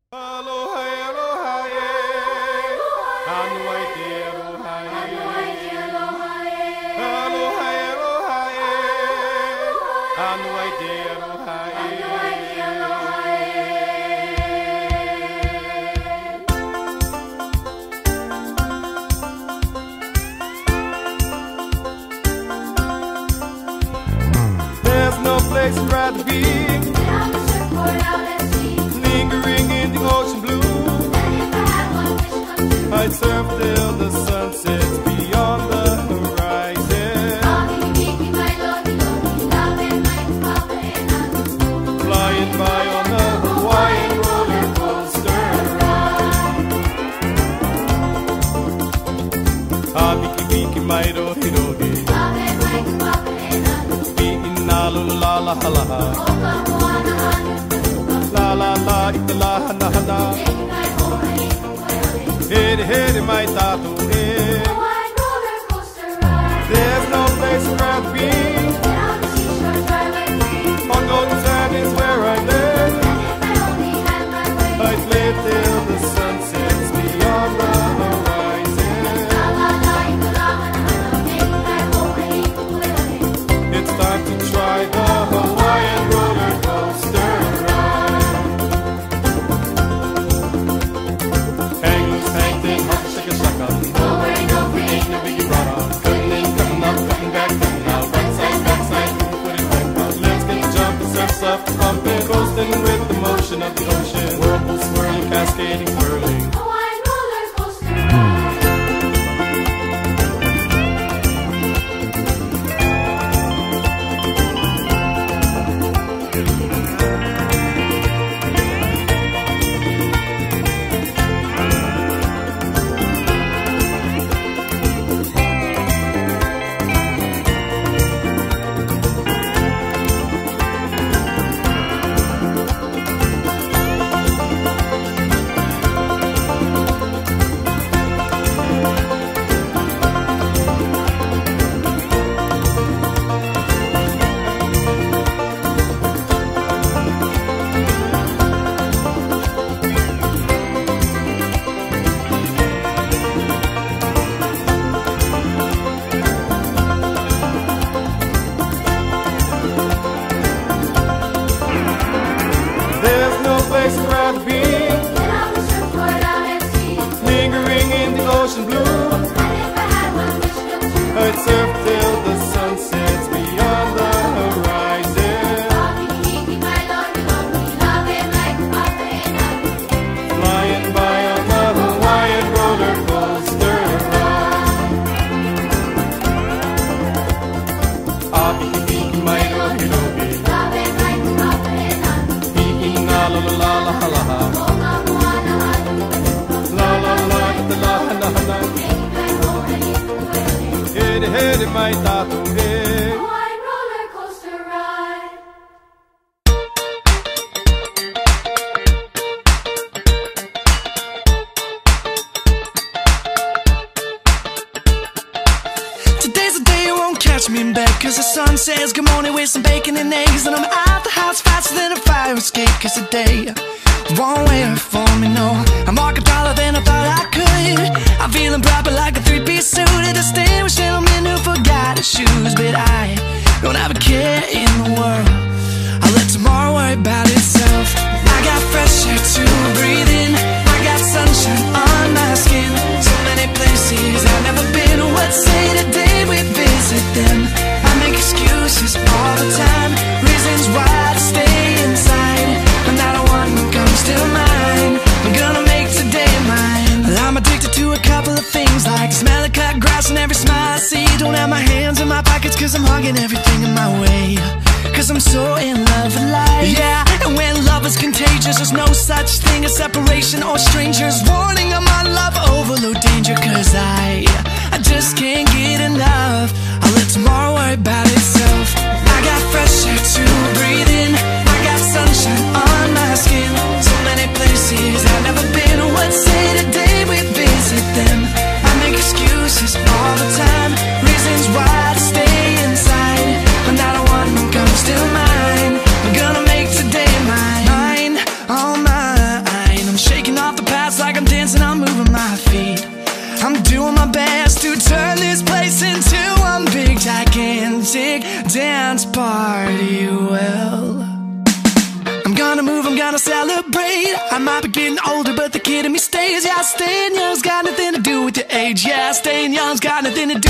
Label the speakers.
Speaker 1: Aloha, aloha, anu ai te aloha, aloha, aloha, anu ai te aloha. There's no place I'd rather be
Speaker 2: Get on the surfboard out at sea.
Speaker 1: lingering in the ocean blue.
Speaker 2: And if I had one wish come true,
Speaker 1: I'd surf till the sun sets beyond the horizon, flying by on the Hawaiian roller coaster ride. Biki biki mai rohi rohi, bi'in na lula la halaha, la la la itala hana hana, hede hede mai tatu e. There's no place I'd rather be. On golden sand is where I live. I'd live till the sun sets beyond the horizon. It's time to try the Hawaiian roller coaster ride. Hang loose, hang thin, hop, shake a shaka. No worry, no free, ain't no biggie rara. Cutting in, cutting up, cutting back, cutting out. Backside, backside, put it back out. Let's get the jump, the surf's up, pumping, coasting with the motion of the ocean. Whirlpool swirling, cascading, whirling.
Speaker 2: Hawaiian roller coaster ride.
Speaker 1: There's no place I'd rather be.
Speaker 2: Get on the surfboard out at sea.
Speaker 1: Lingering in the ocean blue.
Speaker 2: And if I had one wish come true,
Speaker 1: I'd surf till the sun sets beyond the horizon, flying by on the Hawaiian roller coaster ride. Biki biki mai rohi rohi, bi'in na lula la la halaha, la la la itala hana hana, hede hede mai tatu e.
Speaker 2: Hawaiian roller coaster ride.
Speaker 3: Today's the day you won't catch me in bed, 'cause the sun says good morning with some bacon and eggs. And I'm out the house faster than a fire escape, 'cause today won't wait for me, no. I'm walking taller than I thought I could. I'm feeling proper like a three-piece suit. A distinguished gentleman who forgot his shoes. But I don't have a care in the world. I'll let tomorrow worry about itself. I got fresh air to breathe in. I got sunshine on my skin. So many places I've never been. What say today we visit them? I make excuses all the time, reasons why to stay inside, but not a one comes to mind. I'm gonna make today mine. I'm addicted to a couple of things, like the smell of cut grass and every smile I see. Don't have my hands in my pockets 'cause I'm hugging everything in my way, 'cause I'm so in love with life. Yeah, and when love is contagious, there's no such thing as separation or strangers. Warning, I'm on love overload danger, 'cause I just can't get enough. I'll let tomorrow worry about itself. I got fresh air to breathe in. I got sunshine on my skin. So many places I've never been. What say today we visit them? I make excuses all the time, reasons why to stay inside, but not a one comes to mind. I'm gonna make today mine, mine, all mine. I'm big dance party. Well, I'm gonna move, I'm gonna celebrate. I might be getting older, but the kid in me stays. Yeah, staying young's got nothing to do with your age. Yeah, staying young's got nothing to do